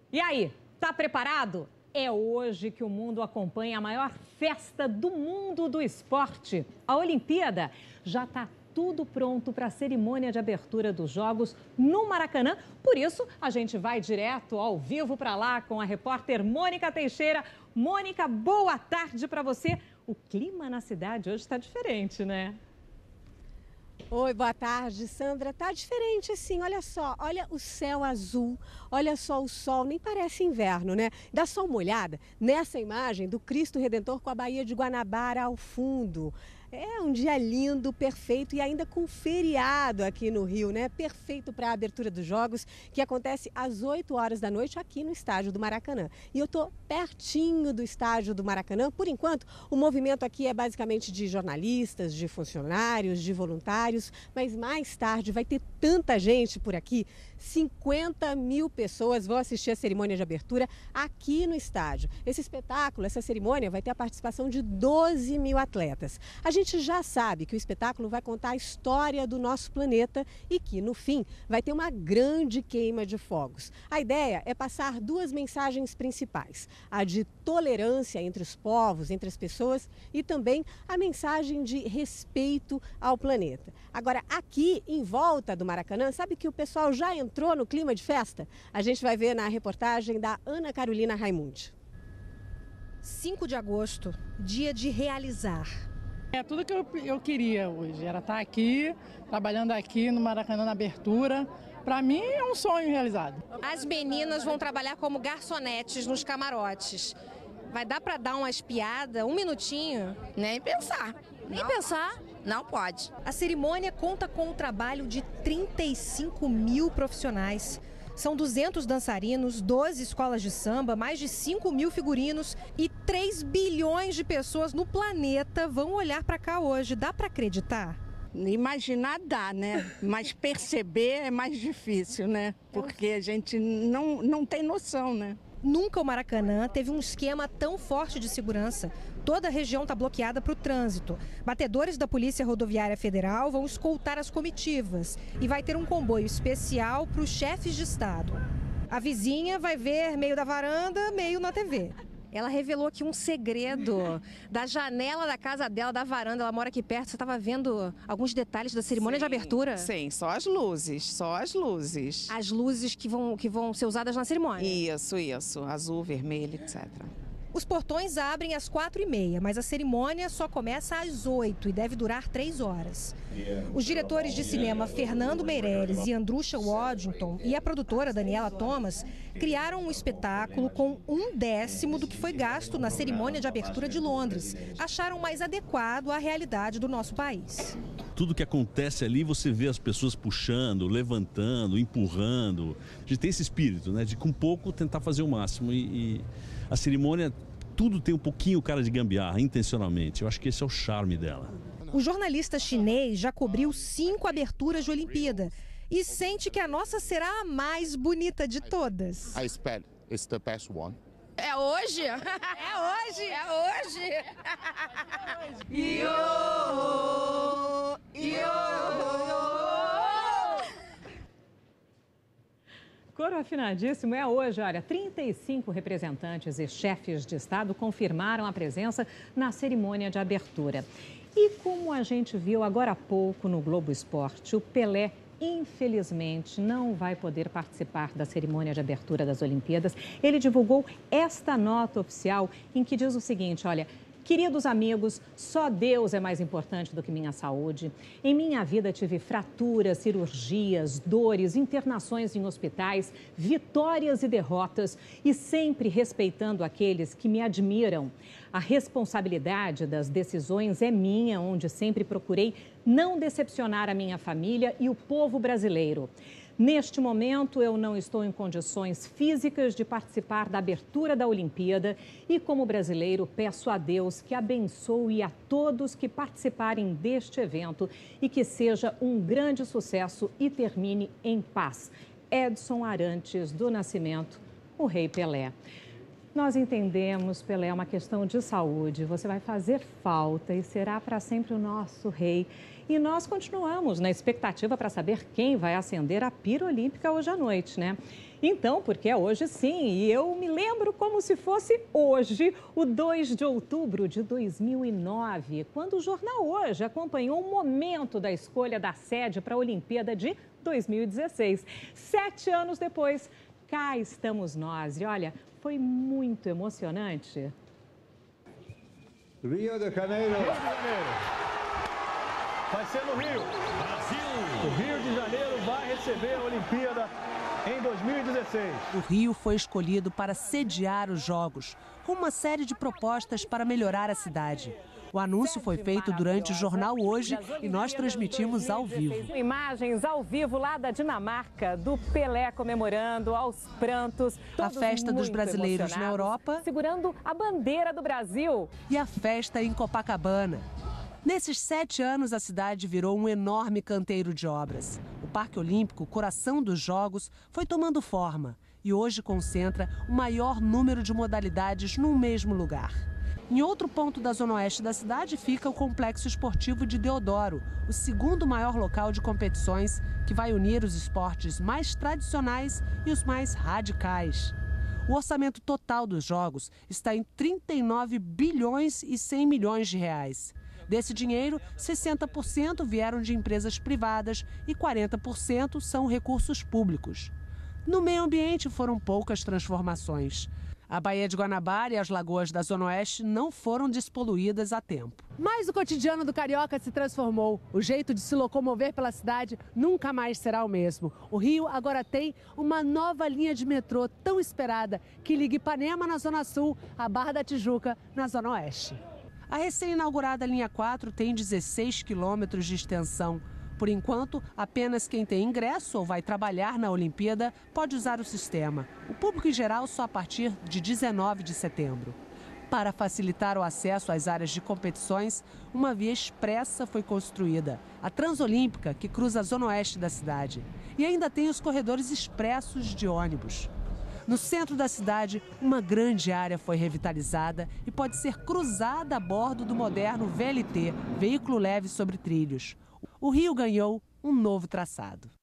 E aí, tá preparado? É hoje que o mundo acompanha a maior festa do mundo do esporte. A Olimpíada já está tudo pronto para a cerimônia de abertura dos Jogos no Maracanã. Por isso, a gente vai direto ao vivo para lá com a repórter Mônica Teixeira. Mônica, boa tarde para você. O clima na cidade hoje está diferente, né? Oi, boa tarde, Sandra. Tá diferente assim, olha só, olha o céu azul, olha só o sol, nem parece inverno, né? Dá só uma olhada nessa imagem do Cristo Redentor com a Baía de Guanabara ao fundo. É um dia lindo, perfeito e ainda com feriado aqui no Rio, né? Perfeito para a abertura dos Jogos, que acontece às 8 horas da noite aqui no estádio do Maracanã. E eu tô pertinho do estádio do Maracanã. Por enquanto, o movimento aqui é basicamente de jornalistas, de funcionários, de voluntários, mas mais tarde vai ter tanta gente por aqui. 50 mil pessoas vão assistir a cerimônia de abertura aqui no estádio. Esse espetáculo, essa cerimônia vai ter a participação de 12 mil atletas. A gente já sabe que o espetáculo vai contar a história do nosso planeta e que, no fim, vai ter uma grande queima de fogos. A ideia é passar duas mensagens principais: a de tolerância entre os povos, entre as pessoas, e também a mensagem de respeito ao planeta. Agora, aqui em volta do Maracanã, sabe que o pessoal já entrou no clima de festa? A gente vai ver na reportagem da Ana Carolina Raimundi. 5 de agosto, dia de realizar. É tudo que eu queria hoje, era estar aqui, trabalhando aqui no Maracanã na abertura. Para mim é um sonho realizado. As meninas vão trabalhar como garçonetes nos camarotes. Vai dar para dar uma espiada, um minutinho? Nem pensar. Nem pensar? Não pode. A cerimônia conta com o trabalho de 35 mil profissionais. São 200 dançarinos, 12 escolas de samba, mais de 5 mil figurinos e 3 bilhões de pessoas no planeta vão olhar para cá hoje. Dá para acreditar? Imaginar dá, né? Mas perceber é mais difícil, né? Porque a gente não tem noção, né? Nunca o Maracanã teve um esquema tão forte de segurança. Toda a região está bloqueada para o trânsito. Batedores da Polícia Rodoviária Federal vão escoltar as comitivas e vai ter um comboio especial para os chefes de Estado. A vizinha vai ver meio da varanda, meio na TV. Ela revelou aqui um segredo da janela da casa dela, da varanda. Ela mora aqui perto. Você estava vendo alguns detalhes da cerimônia de abertura? Sim, só as luzes, só as luzes. As luzes que vão ser usadas na cerimônia? Isso, azul, vermelho, etc. Os portões abrem às 4h30, mas a cerimônia só começa às 8 e deve durar 3 horas. Os diretores de cinema Fernando Meirelles e Andrusha Waddington e a produtora Daniela Thomas criaram um espetáculo com 1/10 do que foi gasto na cerimônia de abertura de Londres. Acharam mais adequado à realidade do nosso país. Tudo que acontece ali, você vê as pessoas puxando, levantando, empurrando. A gente tem esse espírito, né, de com pouco tentar fazer o máximo e a cerimônia, tudo tem um pouquinho cara de gambiarra, intencionalmente. Eu acho que esse é o charme dela. O jornalista chinês já cobriu 5 aberturas de Olimpíada e sente que a nossa será a mais bonita de todas. I expect it's the best one. É hoje? É hoje! É hoje! Coro afinadíssimo, é hoje, olha, 35 representantes e chefes de Estado confirmaram a presença na cerimônia de abertura. E como a gente viu agora há pouco no Globo Esporte, o Pelé, infelizmente, não vai poder participar da cerimônia de abertura das Olimpíadas. Ele divulgou esta nota oficial em que diz o seguinte, olha: queridos amigos, só Deus é mais importante do que minha saúde. Em minha vida tive fraturas, cirurgias, dores, internações em hospitais, vitórias e derrotas e sempre respeitando aqueles que me admiram. A responsabilidade das decisões é minha, onde sempre procurei não decepcionar a minha família e o povo brasileiro. Neste momento, eu não estou em condições físicas de participar da abertura da Olimpíada e, como brasileiro, peço a Deus que abençoe a todos que participarem deste evento e que seja um grande sucesso e termine em paz. Edson Arantes do Nascimento, o Rei Pelé. Nós entendemos, Pelé, é uma questão de saúde. Você vai fazer falta e será para sempre o nosso rei. E nós continuamos na expectativa para saber quem vai acender a pira olímpica hoje à noite, né? Então, porque é hoje sim, e eu me lembro como se fosse hoje, o 2 de outubro de 2009, quando o Jornal Hoje acompanhou o momento da escolha da sede para a Olimpíada de 2016. 7 anos depois, cá estamos nós. E olha, foi muito emocionante. Rio de Janeiro. Rio de Janeiro. Vai ser no Rio. Brasil. O Rio de Janeiro vai receber a Olimpíada em 2016. O Rio foi escolhido para sediar os Jogos, com uma série de propostas para melhorar a cidade. O anúncio foi feito durante o Jornal Hoje e nós transmitimos ao vivo. Imagens ao vivo lá da Dinamarca, do Pelé comemorando aos prantos. A festa dos brasileiros na Europa, segurando a bandeira do Brasil. E a festa em Copacabana. Nesses 7 anos, a cidade virou um enorme canteiro de obras. O Parque Olímpico, coração dos Jogos, foi tomando forma e hoje concentra o maior número de modalidades num mesmo lugar. Em outro ponto da zona oeste da cidade fica o Complexo Esportivo de Deodoro, o segundo maior local de competições que vai unir os esportes mais tradicionais e os mais radicais. O orçamento total dos Jogos está em 39 bilhões e 100 milhões de reais. Desse dinheiro, 60% vieram de empresas privadas e 40% são recursos públicos. No meio ambiente foram poucas transformações. A Baía de Guanabara e as lagoas da Zona Oeste não foram despoluídas a tempo. Mas o cotidiano do carioca se transformou. O jeito de se locomover pela cidade nunca mais será o mesmo. O Rio agora tem uma nova linha de metrô tão esperada que liga Ipanema, na Zona Sul, a Barra da Tijuca, na Zona Oeste. A recém-inaugurada linha 4 tem 16 quilômetros de extensão. Por enquanto, apenas quem tem ingresso ou vai trabalhar na Olimpíada pode usar o sistema. O público em geral só a partir de 19 de setembro. Para facilitar o acesso às áreas de competições, uma via expressa foi construída, a Transolímpica, que cruza a zona oeste da cidade. E ainda tem os corredores expressos de ônibus. No centro da cidade, uma grande área foi revitalizada e pode ser cruzada a bordo do moderno VLT, veículo leve sobre trilhos. O Rio ganhou um novo traçado.